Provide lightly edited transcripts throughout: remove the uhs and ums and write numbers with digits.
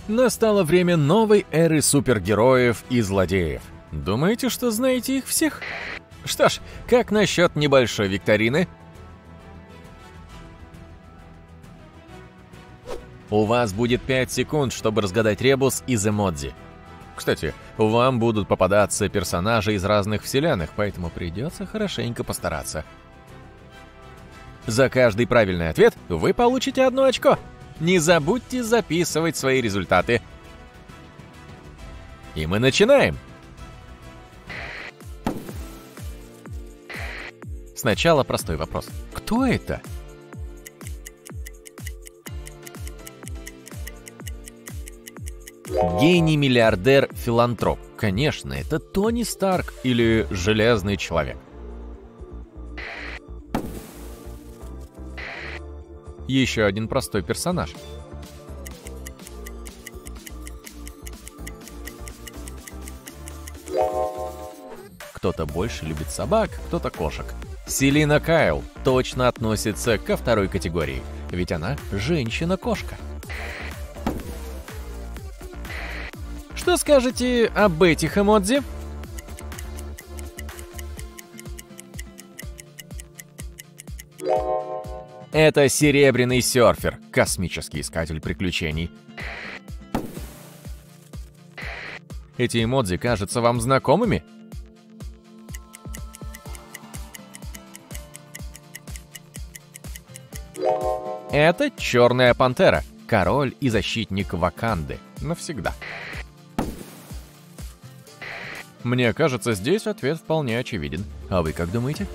Настало время новой эры супергероев и злодеев. Думаете, что знаете их всех? Что ж, как насчет небольшой викторины? У вас будет 5 секунд, чтобы разгадать ребус из эмодзи. Кстати, вам будут попадаться персонажи из разных вселенных, поэтому придется хорошенько постараться. За каждый правильный ответ вы получите 1 очко. Не забудьте записывать свои результаты. И мы начинаем. Сначала простой вопрос. Кто это? Гений-миллиардер-филантроп. Конечно, это Тони Старк или Железный человек. Еще один простой персонаж. Кто-то больше любит собак, кто-то кошек. Селина Кайл точно относится ко второй категории, ведь она женщина-кошка. Что скажете об этих эмодзи? Это серебряный серфер, космический искатель приключений. Эти эмодзи кажутся вам знакомыми? Это Черная пантера, король и защитник Ваканды. Навсегда. Мне кажется, здесь ответ вполне очевиден. А вы как думаете?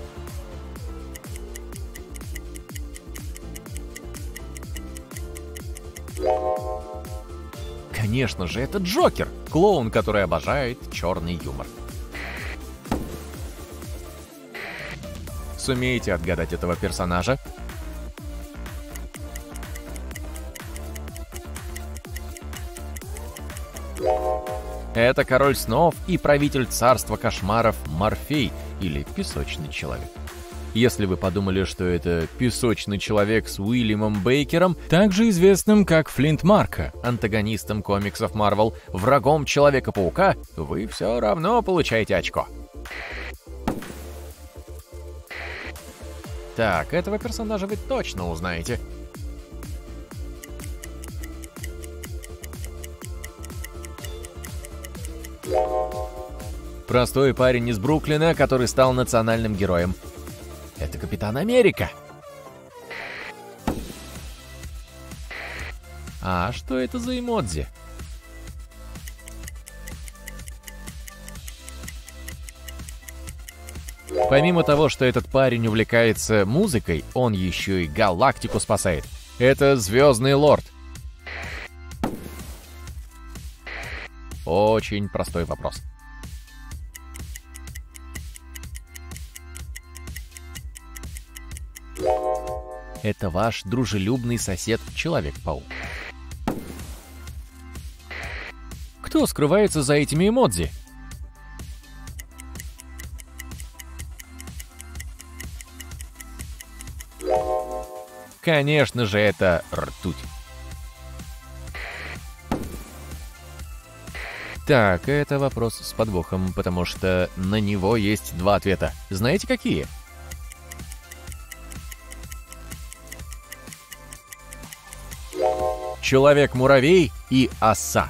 Конечно же, это Джокер, клоун, который обожает черный юмор. Сумеете отгадать этого персонажа? Это король снов и правитель царства кошмаров Морфей, или Песочный человек. Если вы подумали, что это Песочный человек с Уильямом Бейкером, также известным как Флинт Марко, антагонистом комиксов Marvel, врагом Человека-паука, вы все равно получаете очко. Так, этого персонажа вы точно узнаете. Простой парень из Бруклина, который стал национальным героем. Это Капитан Америка. А что это за эмодзи? Помимо того, что этот парень увлекается музыкой, он еще и галактику спасает. Это Звездный Лорд. Очень простой вопрос. Это ваш дружелюбный сосед Человек-паук. Кто скрывается за этими эмодзи? Конечно же, это ртуть. Так, это вопрос с подвохом, потому что на него есть 2 ответа. Знаете, какие? Человек-муравей и оса.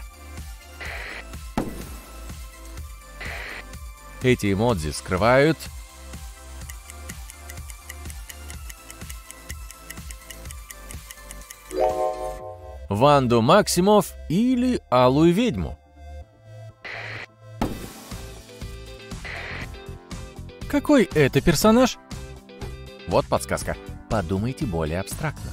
Эти эмодзи скрывают Ванду Максимов или Алую ведьму. Какой это персонаж? Вот подсказка. Подумайте более абстрактно.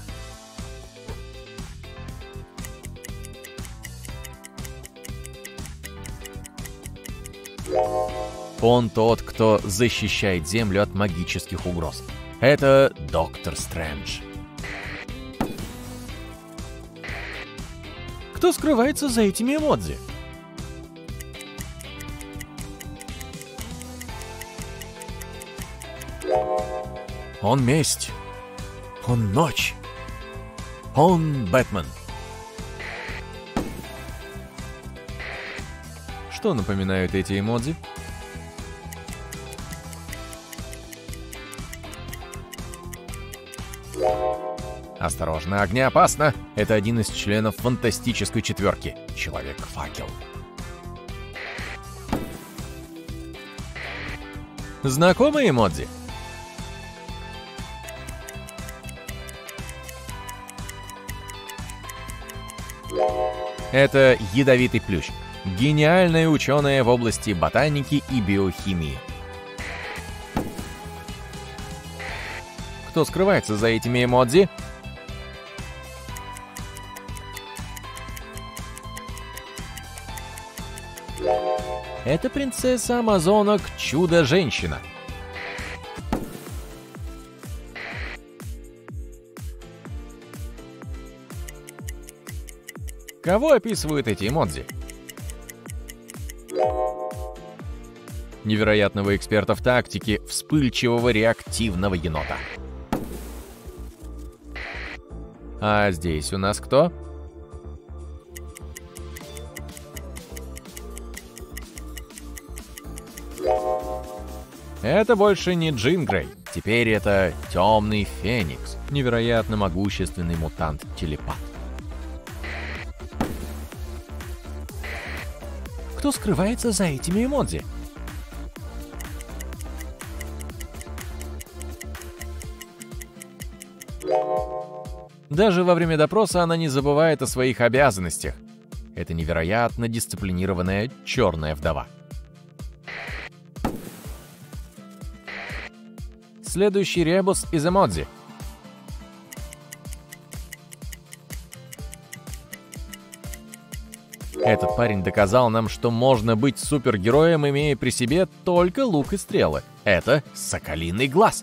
Он тот, кто защищает Землю от магических угроз. Это Доктор Стрэндж. Кто скрывается за этими эмодзи? Он месть. Он ночь. Он Бэтмен. Что напоминают эти эмодзи? Осторожно, огнеопасно! Это один из членов фантастической четверки. Человек-факел. Знакомые эмодзи? Это ядовитый плющ. Гениальная ученая в области ботаники и биохимии. Кто скрывается за этими эмодзи? Это принцесса амазонок Чудо-женщина. Кого описывают эти эмодзи? Невероятного эксперта в тактике, вспыльчивого реактивного енота. А здесь у нас кто? Это больше не Джин Грей. Теперь это Темный Феникс. Невероятно могущественный мутант-телепат. Кто скрывается за этими эмодзи? Даже во время допроса она не забывает о своих обязанностях. Это невероятно дисциплинированная черная вдова. Следующий ребус из эмодзи. Этот парень доказал нам, что можно быть супергероем, имея при себе только лук и стрелы. Это Соколиный глаз.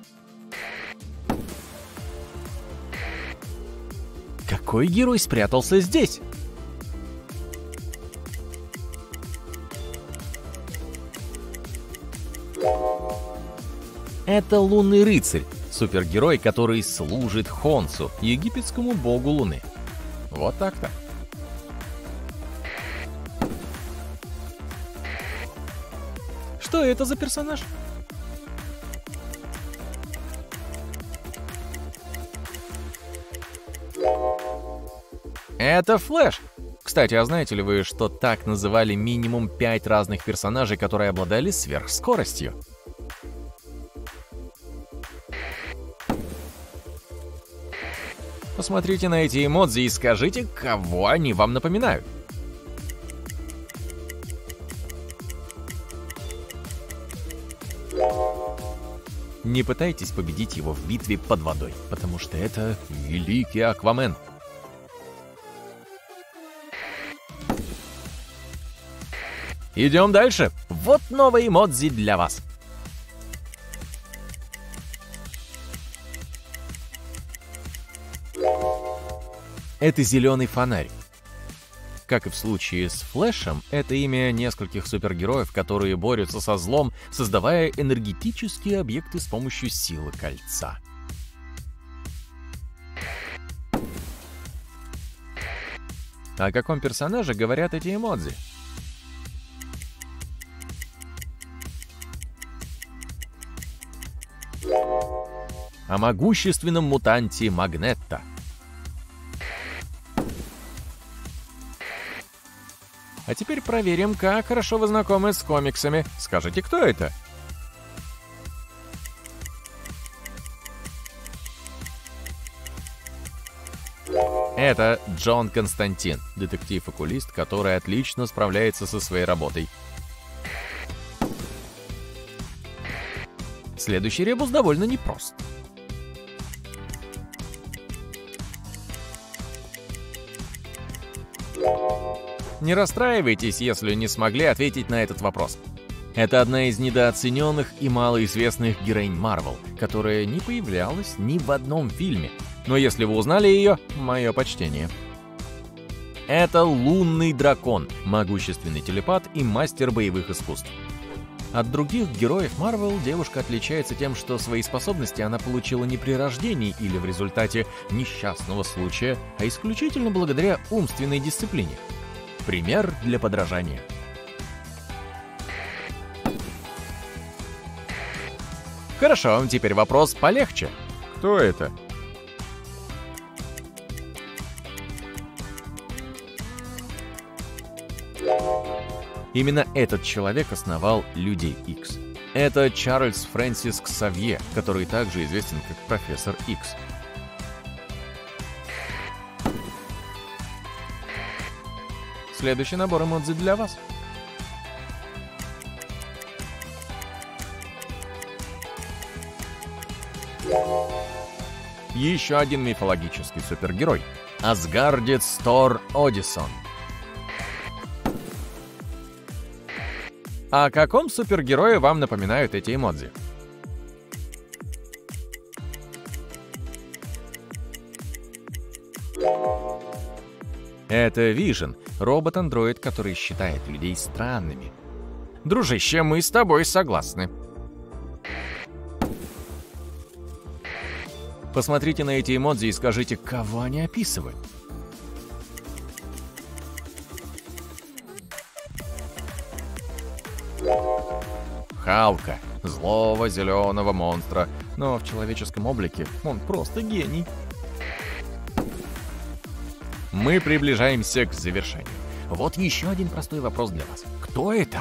Какой герой спрятался здесь? Это Лунный рыцарь, супергерой, который служит Хонсу, египетскому богу Луны. Вот так-то. Что это за персонаж? Это Флэш. Кстати, а знаете ли вы, что так называли минимум 5 разных персонажей, которые обладали сверхскоростью? Посмотрите на эти эмодзи и скажите, кого они вам напоминают. Не пытайтесь победить его в битве под водой, потому что это великий Аквамен. Идем дальше. Вот новые эмодзи для вас. Это зеленый фонарь. Как и в случае с Флэшем, это имя нескольких супергероев, которые борются со злом, создавая энергетические объекты с помощью силы кольца. О каком персонаже говорят эти эмодзи? О могущественном мутанте Магнетто. А теперь проверим, как хорошо вы знакомы с комиксами. Скажите, кто это? Это Джон Константин, детектив-окулист, который отлично справляется со своей работой. Следующий ребус довольно непрост. Не расстраивайтесь, если не смогли ответить на этот вопрос. Это одна из недооцененных и малоизвестных героинь Марвел, которая не появлялась ни в одном фильме. Но если вы узнали ее, мое почтение. Это Лунный дракон, могущественный телепат и мастер боевых искусств. От других героев Марвел девушка отличается тем, что свои способности она получила не при рождении или в результате несчастного случая, а исключительно благодаря умственной дисциплине. Пример для подражания. Хорошо, теперь вопрос полегче. Кто это? Именно этот человек основал Людей Икс. Это Чарльз Фрэнсис Ксавье, который также известен как Профессор Икс. Следующий набор эмодзи для вас. Еще один мифологический супергерой — Асгардец Тор Одиссон. О каком супергерое вам напоминают эти эмодзи? Это Вижн, робот-андроид, который считает людей странными. Дружище, мы с тобой согласны. Посмотрите на эти эмодзи и скажите, кого они описывают. Халка, злого зеленого монстра, но в человеческом облике он просто гений. Мы приближаемся к завершению. Вот еще один простой вопрос для вас. Кто это?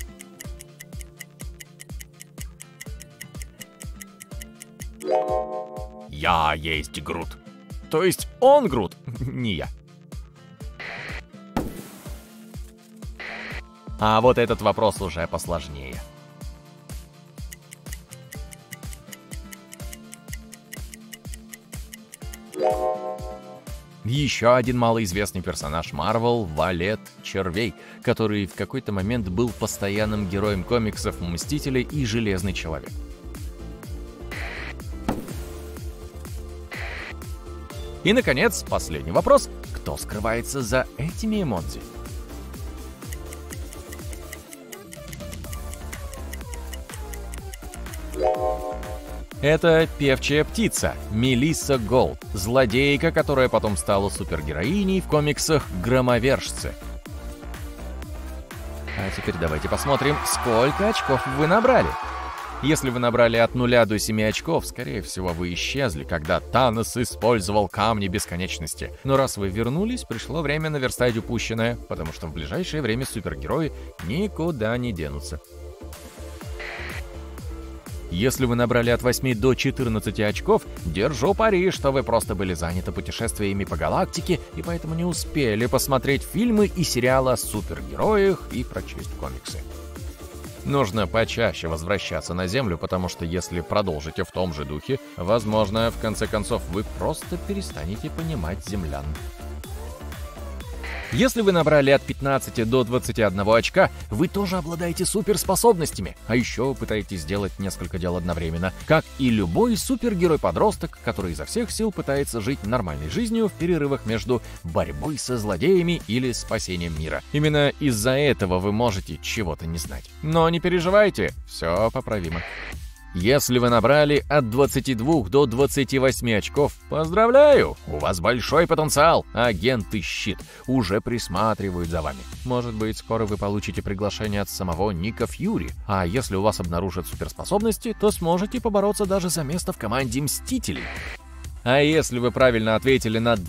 Я есть Грут. То есть он Грут, не я. А вот этот вопрос уже посложнее. Еще один малоизвестный персонаж Марвел — Валет Червей, который в какой-то момент был постоянным героем комиксов «Мстители» и «Железный человек». И, наконец, последний вопрос. Кто скрывается за этими эмодзи? Это певчая птица Мелисса Голд, злодейка, которая потом стала супергероиней в комиксах «Громовержцы». А теперь давайте посмотрим, сколько очков вы набрали. Если вы набрали от 0 до 7 очков, скорее всего, вы исчезли, когда Танос использовал камни бесконечности. Но раз вы вернулись, пришло время наверстать упущенное, потому что в ближайшее время супергерои никуда не денутся. Если вы набрали от 8 до 14 очков, держу пари, что вы просто были заняты путешествиями по галактике и поэтому не успели посмотреть фильмы и сериалы о супергероях и прочесть комиксы. Нужно почаще возвращаться на Землю, потому что если продолжите в том же духе, возможно, в конце концов, вы просто перестанете понимать землян. Если вы набрали от 15 до 21 очка, вы тоже обладаете суперспособностями, а еще пытаетесь сделать несколько дел одновременно, как и любой супергерой-подросток, который изо всех сил пытается жить нормальной жизнью в перерывах между борьбой со злодеями или спасением мира. Именно из-за этого вы можете чего-то не знать. Но не переживайте, все поправимо. Если вы набрали от 22 до 28 очков, поздравляю! У вас большой потенциал! Агенты Щит уже присматривают за вами. Может быть, скоро вы получите приглашение от самого Ника Фьюри. А если у вас обнаружат суперспособности, то сможете побороться даже за место в команде Мстителей. А если вы правильно ответили на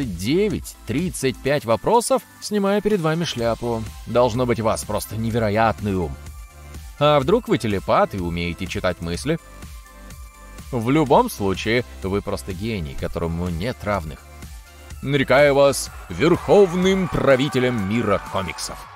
29-35 вопросов, снимаю перед вами шляпу. Должно быть, у вас просто невероятный ум. А вдруг вы телепат и умеете читать мысли? В любом случае, вы просто гений, которому нет равных. Нарекаю вас верховным правителем мира комиксов.